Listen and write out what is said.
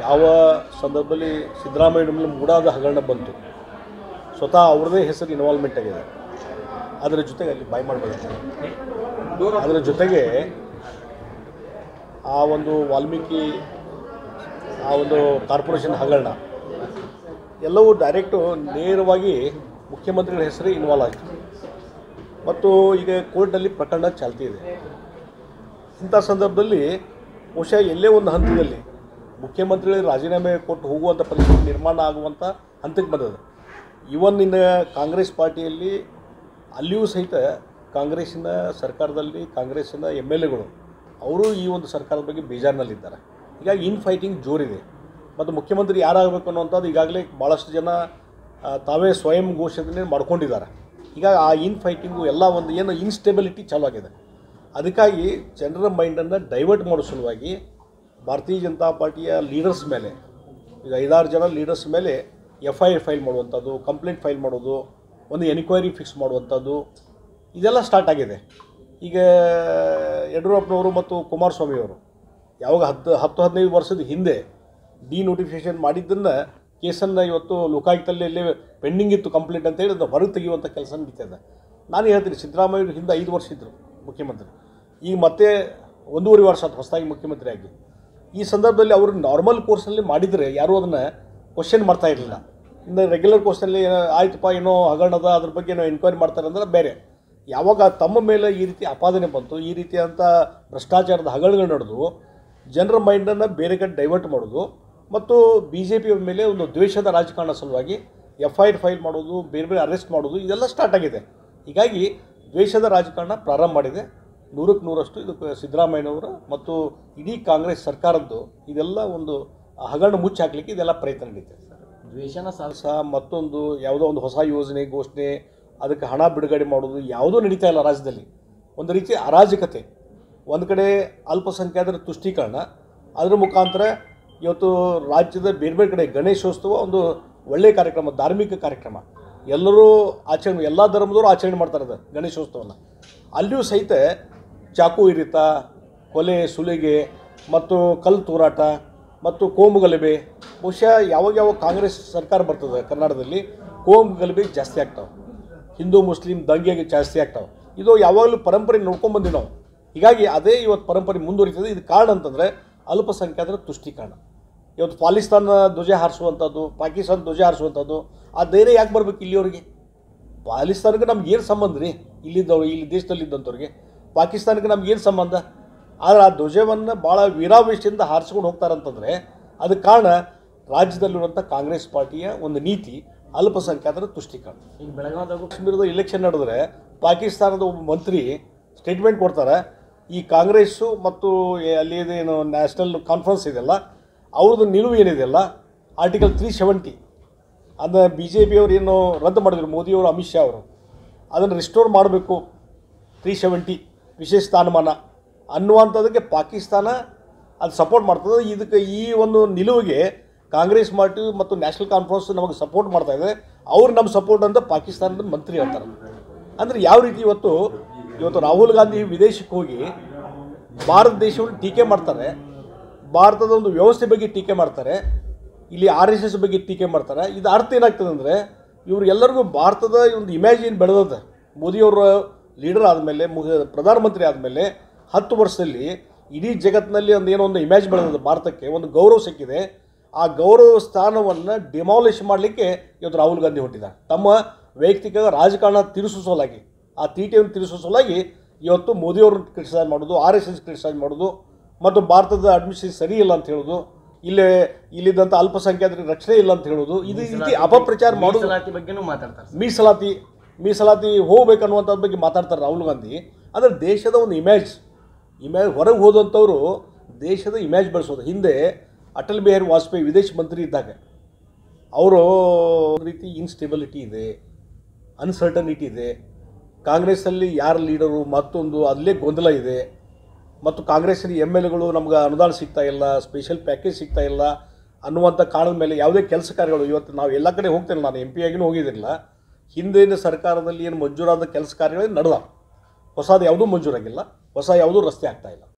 ಯಾವ ಸಂದರ್ಭದಲ್ಲಿ ಸಿದ್ದರಾಮಯ್ಯ ಮೇಲೆ ಮೂಡಾದ ಹಗರಣ ಬಂತು, ಸ್ವತಃ ಅವ್ರದೇ ಹೆಸರು ಇನ್ವಾಲ್ವ್ಮೆಂಟ್ ಆಗಿದೆ. ಅದರ ಜೊತೆಗೆ ಅಲ್ಲಿ ಬಾಯ್ ಮಾಡಬೇಕು. ಅದರ ಜೊತೆಗೆ ಆ ಒಂದು ವಾಲ್ಮೀಕಿ ಆ ಒಂದು ಕಾರ್ಪೊರೇಷನ್ ಹಗರಣ ಎಲ್ಲವೂ ಡೈರೆಕ್ಟು ನೇರವಾಗಿ ಮುಖ್ಯಮಂತ್ರಿಗಳ ಹೆಸರೇ ಇನ್ವಾಲ್ವ್ ಆಯಿತು. ಮತ್ತು ಈಗ ಕೋರ್ಟ್ನಲ್ಲಿ ಪ್ರಕರಣ ಚಾಲ್ತಿ ಇದೆ. ಇಂಥ ಸಂದರ್ಭದಲ್ಲಿ ಬಹುಶಃ ಎಲ್ಲೇ ಒಂದು ಹಂತದಲ್ಲಿ ಮುಖ್ಯಮಂತ್ರಿಗಳಿಗೆ ರಾಜೀನಾಮೆ ಕೊಟ್ಟು ಹೋಗುವಂಥ ಪರಿಸ್ಥಿತಿ ನಿರ್ಮಾಣ ಆಗುವಂಥ ಹಂತಕ್ಕೆ ಬಂದಿದೆ. ಇವನ್ ಇನ್ನು ಕಾಂಗ್ರೆಸ್ ಪಾರ್ಟಿಯಲ್ಲಿ ಅಲ್ಲಿಯೂ ಸಹಿತ ಕಾಂಗ್ರೆಸ್ಸಿನ ಸರ್ಕಾರದಲ್ಲಿ ಕಾಂಗ್ರೆಸ್ಸಿನ MLAಗಳು ಅವರು ಈ ಒಂದು ಸರ್ಕಾರದ ಬಗ್ಗೆ ಬೇಜಾರಿನಲ್ಲಿದ್ದಾರೆ. ಹೀಗಾಗಿ ಇನ್ ಫೈಟಿಂಗ್ ಜೋರಿದೆ. ಮತ್ತು ಮುಖ್ಯಮಂತ್ರಿ ಯಾರಾಗಬೇಕು ಅನ್ನೋಂಥದ್ದು ಈಗಾಗಲೇ ಭಾಳಷ್ಟು ಜನ ತಾವೇ ಸ್ವಯಂ ಘೋಷಣೆ ಮಾಡ್ಕೊಂಡಿದ್ದಾರೆ. ಹೀಗಾಗಿ ಆ ಇನ್ ಫೈಟಿಂಗು ಎಲ್ಲ ಒಂದು ಏನು ಇನ್ಸ್ಟೆಬಿಲಿಟಿ ಚಾಲೂ ಆಗಿದೆ. ಅದಕ್ಕಾಗಿ ಜನರ ಮೈಂಡನ್ನು ಡೈವರ್ಟ್ ಮಾಡೋ ಸಲುವಾಗಿ ಭಾರತೀಯ ಜನತಾ ಪಾರ್ಟಿಯ ಲೀಡರ್ಸ್ ಮೇಲೆ ಈಗ 5-6 ಜನ ಲೀಡರ್ಸ್ ಮೇಲೆ FIR ಫೈಲ್ ಮಾಡುವಂಥದ್ದು, ಕಂಪ್ಲೇಂಟ್ ಫೈಲ್ ಮಾಡೋದು, ಒಂದು ಎನ್ಕ್ವೈರಿ ಫಿಕ್ಸ್ ಮಾಡುವಂಥದ್ದು ಇದೆಲ್ಲ ಸ್ಟಾರ್ಟ್ ಆಗಿದೆ. ಈಗ ಯಡಿಯೂರಪ್ಪನವರು ಮತ್ತು ಕುಮಾರಸ್ವಾಮಿಯವರು ಯಾವಾಗ 10-15 ವರ್ಷದ ಹಿಂದೆ ಡಿನೋಟಿಫಿಕೇಷನ್ ಮಾಡಿದ್ದನ್ನು ಕೇಸನ್ನು ಇವತ್ತು ಲೋಕಾಯುಕ್ತಲ್ಲಿ ಪೆಂಡಿಂಗ್ ಇತ್ತು ಕಂಪ್ಲೇಂಟ್ ಅಂತೇಳಿ ಅದು ಹೊರಗೆ ತೆಗೆಯುವಂಥ ಕೆಲಸ ನಡೀತದೆ. ನಾನು ಹೇಳ್ತೀನಿ, ಸಿದ್ದರಾಮಯ್ಯವ್ರ ಹಿಂದೆ 5 ವರ್ಷ ಇದ್ದರು ಮುಖ್ಯಮಂತ್ರಿ, ಈಗ ಮತ್ತೆ 1.5 ವರ್ಷ ಅದು ಹೊಸದಾಗಿ ಮುಖ್ಯಮಂತ್ರಿ ಆಗಿ. ಈ ಸಂದರ್ಭದಲ್ಲಿ ಅವರು ನಾರ್ಮಲ್ ಕೋರ್ಸಲ್ಲಿ ಮಾಡಿದರೆ ಯಾರೂ ಅದನ್ನು ಕ್ವಶನ್ ಮಾಡ್ತಾ ಇರಲಿಲ್ಲ. ಇನ್ನು ರೆಗ್ಯುಲರ್ ಕೋರ್ಸಲ್ಲಿ ಆಯ್ತಪ್ಪ ಏನೋ ಹಗರಣದ ಅದ್ರ ಬಗ್ಗೆ ಏನೋ ಎನ್ಕ್ವೈರಿ ಮಾಡ್ತಾರೆ ಅಂದ್ರೆ ಬೇರೆ. ಯಾವಾಗ ತಮ್ಮ ಮೇಲೆ ಈ ರೀತಿ ಆಪಾದನೆ ಬಂತು, ಈ ರೀತಿಯಂಥ ಭ್ರಷ್ಟಾಚಾರದ ಹಗರಣಗಳು ನಡೆದು ಜನರ ಮೈಂಡನ್ನು ಬೇರೆ ಕಡೆ ಡೈವರ್ಟ್ ಮಾಡೋದು ಮತ್ತು BJP ಮೇಲೆ ಒಂದು ದ್ವೇಷದ ರಾಜಕಾರಣ ಸಲುವಾಗಿ FIR ಫೈಲ್ ಮಾಡೋದು, ಬೇರೆ ಬೇರೆ ಅರೆಸ್ಟ್ ಮಾಡೋದು ಇದೆಲ್ಲ ಸ್ಟಾರ್ಟ್ ಆಗಿದೆ. ಹೀಗಾಗಿ ದ್ವೇಷದ ರಾಜಕಾರಣ ಪ್ರಾರಂಭ ಮಾಡಿದೆ. 100ಕ್ಕೆ 100ರಷ್ಟು ಇದಕ್ಕೆ ಸಿದ್ದರಾಮಯ್ಯನವರು ಮತ್ತು ಇಡೀ ಕಾಂಗ್ರೆಸ್ ಸರ್ಕಾರದ್ದು ಇದೆಲ್ಲ ಒಂದು ಹಗರಣ ಮುಚ್ಚಿ ಹಾಕಲಿಕ್ಕೆ ಇದೆಲ್ಲ ಪ್ರಯತ್ನ ನಡೀತದೆ. ದ್ವೇಷನ ಸಾಧಿಸ ಮತ್ತೊಂದು ಯಾವುದೋ ಒಂದು ಹೊಸ ಯೋಜನೆ ಘೋಷಣೆ, ಅದಕ್ಕೆ ಹಣ ಬಿಡುಗಡೆ ಮಾಡೋದು ಯಾವುದೂ ನಡೀತಾ ಇಲ್ಲ ರಾಜ್ಯದಲ್ಲಿ. ಒಂದು ರೀತಿ ಅರಾಜಕತೆ. ಒಂದು ಕಡೆ ಅಲ್ಪಸಂಖ್ಯಾತರ ತುಷ್ಟೀಕರಣ, ಅದರ ಮುಖಾಂತರ ಇವತ್ತು ರಾಜ್ಯದ ಬೇರೆ ಬೇರೆ ಕಡೆ ಗಣೇಶೋತ್ಸವ ಒಂದು ಒಳ್ಳೆಯ ಕಾರ್ಯಕ್ರಮ, ಧಾರ್ಮಿಕ ಕಾರ್ಯಕ್ರಮ, ಎಲ್ಲರೂ ಆಚರಣೆ, ಎಲ್ಲ ಧರ್ಮದವರು ಆಚರಣೆ ಮಾಡ್ತಾರೆ ಅದು ಗಣೇಶೋತ್ಸವನ. ಅಲ್ಲಿಯೂ ಸಹಿತ ಚಾಕು ಇರಿತ, ಕೊಲೆ ಸುಲಿಗೆ ಮತ್ತು ಕಲ್ಲು ತೂರಾಟ ಮತ್ತು ಕೋಮು ಗಲಭೆ. ಬಹುಶಃ ಯಾವಾಗ ಕಾಂಗ್ರೆಸ್ ಸರ್ಕಾರ ಬರ್ತದೆ ಕರ್ನಾಟಕದಲ್ಲಿ ಕೋಮು ಗಲಭೆ ಜಾಸ್ತಿ ಆಗ್ತಾವೆ, ಹಿಂದೂ ಮುಸ್ಲಿಂ ದಂಗೆಗೆ ಜಾಸ್ತಿ ಆಗ್ತಾವೆ. ಇದು ಯಾವಾಗಲೂ ಪರಂಪರೆ ನೋಡ್ಕೊಂಡ್ಬಂದಿವಿ ನಾವು. ಹೀಗಾಗಿ ಅದೇ ಇವತ್ತು ಪರಂಪರೆ ಮುಂದುವರಿತದೆ. ಇದು ಕಾರಣ ಅಂತಂದರೆ ಅಲ್ಪಸಂಖ್ಯಾತರ ತುಷ್ಟೀಕರಣ. ಇವತ್ತು ಪಾಕಿಸ್ತಾನ ಧ್ವಜ ಹಾರಿಸುವಂಥದ್ದು, ಪಾಕಿಸ್ತಾನ ಧ್ವಜ ಹಾರಿಸುವಂಥದ್ದು, ಆ ಧೈರ್ಯ ಯಾಕೆ ಬರಬೇಕು ಇಲ್ಲಿಯವರಿಗೆ? ಪಾಕಿಸ್ತಾನಕ್ಕೆ ನಮ್ಗೆ ಏನು ಸಂಬಂಧ ರೀ? ಇಲ್ಲಿದ್ದವ್ರು, ಇಲ್ಲಿ ದೇಶದಲ್ಲಿದ್ದಂಥವ್ರಿಗೆ ಪಾಕಿಸ್ತಾನಕ್ಕೆ ನಮ್ಗೆ ಏನು ಸಂಬಂಧ? ಆದರೆ ಆ ಧ್ವಜವನ್ನು ಭಾಳ ವೀರಾವೇಶದಿಂದ ಹಾರಿಸ್ಕೊಂಡು ಹೋಗ್ತಾರಂತಂದರೆ ಅದಕ್ಕೆ ಕಾರಣ ರಾಜ್ಯದಲ್ಲಿರುವಂಥ ಕಾಂಗ್ರೆಸ್ ಪಾರ್ಟಿಯ ಒಂದು ನೀತಿ, ಅಲ್ಪಸಂಖ್ಯಾತರ ತುಷ್ಟೀಕರಣ. ಈಗ ಬೆಳಗಾವಿದಾಗ ಕಾಶ್ಮೀರದ ಇಲೆಕ್ಷನ್ ನಡೆದ್ರೆ ಪಾಕಿಸ್ತಾನದ ಒಬ್ಬ ಮಂತ್ರಿ ಸ್ಟೇಟ್ಮೆಂಟ್ ಕೊಡ್ತಾರೆ, ಈ ಕಾಂಗ್ರೆಸ್ಸು ಮತ್ತು ಅಲ್ಲಿ ಏನು ನ್ಯಾಷನಲ್ ಕಾನ್ಫರೆನ್ಸ್ ಇದೆಯಲ್ಲ ಅವ್ರದ್ದು ನಿಲುವು ಏನಿದೆಯಲ್ಲ ಆರ್ಟಿಕಲ್ 370 ಅದನ್ನು BJP ಅವರು ಏನು ರದ್ದು ಮಾಡಿದ್ರು, ಮೋದಿಯವರು ಅಮಿತ್ ಶಾ ಅವರು ಅದನ್ನು ರಿಸ್ಟೋರ್ ಮಾಡಬೇಕು, 370 ವಿಶೇಷ ಸ್ಥಾನಮಾನ ಅನ್ನುವಂಥದ್ದಕ್ಕೆ ಪಾಕಿಸ್ತಾನ ಅದು ಸಪೋರ್ಟ್ ಮಾಡ್ತದೆ. ಇದಕ್ಕೆ ಈ ಒಂದು ನಿಲುವಿಗೆ ಕಾಂಗ್ರೆಸ್ ಪಾರ್ಟಿ ಮತ್ತು ನ್ಯಾಷನಲ್ ಕಾನ್ಫರೆನ್ಸ್ ನಮಗೆ ಸಪೋರ್ಟ್ ಮಾಡ್ತಾ ಇದೆ, ಅವ್ರು ನಮ್ಮ ಸಪೋರ್ಟ್ ಅಂತ ಪಾಕಿಸ್ತಾನದ ಮಂತ್ರಿ ಹೇಳ್ತಾರೆ. ಅಂದರೆ ಯಾವ ರೀತಿ ಇವತ್ತು ರಾಹುಲ್ ಗಾಂಧಿ ವಿದೇಶಕ್ಕೆ ಹೋಗಿ ಭಾರತ ದೇಶವನ್ನು ಟೀಕೆ ಮಾಡ್ತಾರೆ, ಭಾರತದ ಒಂದು ವ್ಯವಸ್ಥೆ ಬಗ್ಗೆ ಟೀಕೆ ಮಾಡ್ತಾರೆ, ಇಲ್ಲಿ RSS ಬಗ್ಗೆ ಟೀಕೆ ಮಾಡ್ತಾರೆ. ಇದು ಅರ್ಥ ಏನಾಗ್ತದೆ ಅಂದರೆ ಇವ್ರಿಗೆಲ್ಲರಿಗೂ ಭಾರತದ ಒಂದು ಇಮ್ಯಾಜ್ ಏನು ಬೆಳೆದದ. ಮೋದಿಯವರ ಲೀಡರ್ ಆದಮೇಲೆ, ಪ್ರಧಾನಮಂತ್ರಿ ಆದಮೇಲೆ 10 ವರ್ಷದಲ್ಲಿ ಇಡೀ ಜಗತ್ತಿನಲ್ಲಿ ಒಂದು ಇಮ್ಯಾಜ್ ಬೆಳೆದದ, ಭಾರತಕ್ಕೆ ಒಂದು ಗೌರವ ಸಿಕ್ಕಿದೆ. ಆ ಗೌರವ ಸ್ಥಾನವನ್ನು ಡಿಮಾಲಿಷ್ ಮಾಡಲಿಕ್ಕೆ ಇವತ್ತು ರಾಹುಲ್ ಗಾಂಧಿ ಹೊರಟಿದ್ದಾರೆ. ತಮ್ಮ ವೈಯಕ್ತಿಕ ರಾಜಕಾರಣ ತಿರುಗಿಸೋ ಸಲುವಾಗಿ, ಆ ತೀಟೆಯನ್ನು ತಿರುಗಿಸೋ ಸಲುವಾಗಿ ಇವತ್ತು ಮೋದಿಯವ್ರನ್ನ ಕ್ರಿಟಿಸೈಸ್ ಮಾಡೋದು, RSS ಕ್ರಿಟಿಸೈಸ್ ಮಾಡೋದು ಮತ್ತು ಭಾರತದ ಅಡ್ಮಿನಿಸ್ಟ್ರೇಷನ್ ಸರಿ ಇಲ್ಲ ಅಂತ ಹೇಳೋದು, ಇಲ್ಲಿದ್ದಂಥ ಅಲ್ಪಸಂಖ್ಯಾತರಿಗೆ ರಕ್ಷಣೆ ಇಲ್ಲ ಅಂತ ಹೇಳೋದು, ಇದು ರೀತಿ ಅಪಪ್ರಚಾರ ಮಾಡೋದು. ಬಗ್ಗೆನೂ ಮಾತಾಡ್ತಾರೆ. ಮೀಸಲಾತಿ ಹೋಗ್ಬೇಕನ್ನುವಂಥದ್ರ ಬಗ್ಗೆ ಮಾತಾಡ್ತಾರೆ ರಾಹುಲ್ ಗಾಂಧಿ. ಅಂದರೆ ದೇಶದ ಒಂದು ಇಮೇಜ್ ಹೊರಗೆ ಹೋದಂಥವರು ದೇಶದ ಇಮೇಜ್ ಬೆಳೆಸೋದು. ಹಿಂದೆ ಅಟಲ್ ಬಿಹಾರಿ ವಾಜಪೇಯಿ ವಿದೇಶ ಮಂತ್ರಿ ಇದ್ದಾಗ ಅವರು ಒಂದು ರೀತಿ ಇನ್ಸ್ಟೆಬಿಲಿಟಿ ಇದೆ, ಅನ್ಸರ್ಟನಿಟಿ ಇದೆ, ಕಾಂಗ್ರೆಸ್ಸಲ್ಲಿ ಯಾರು ಲೀಡರು ಮತ್ತೊಂದು ಅಲ್ಲೇ ಗೊಂದಲ ಇದೆ, ಮತ್ತು ಕಾಂಗ್ರೆಸ್ಸಿನ MLAಗಳು ನಮ್ಗೆ ಅನುದಾನ ಸಿಗ್ತಾ ಇಲ್ಲ, ಸ್ಪೆಷಲ್ ಪ್ಯಾಕೇಜ್ ಸಿಗ್ತಾ ಇಲ್ಲ ಅನ್ನುವಂಥ ಕಾರಣದ ಮೇಲೆ ಯಾವುದೇ ಕೆಲಸ ಕಾರ್ಯಗಳು ಇವತ್ತು ನಾವು ಎಲ್ಲ ಕಡೆ ಹೋಗ್ತೇನೆ, ನಾನು MP ಆಗಿನೂ ಹೋಗಿದ್ದಿಲ್ಲ, ಹಿಂದಿನ ಸರ್ಕಾರದಲ್ಲಿ ಏನು ಮಂಜೂರಾದ ಕೆಲಸ ಕಾರ್ಯಗಳೇ ನಡೆದ, ಹೊಸದು ಯಾವುದೂ ಮಂಜೂರಾಗಿಲ್ಲ, ಹೊಸ ಯಾವುದೂ ರಸ್ತೆ ಆಗ್ತಾಯಿಲ್ಲ.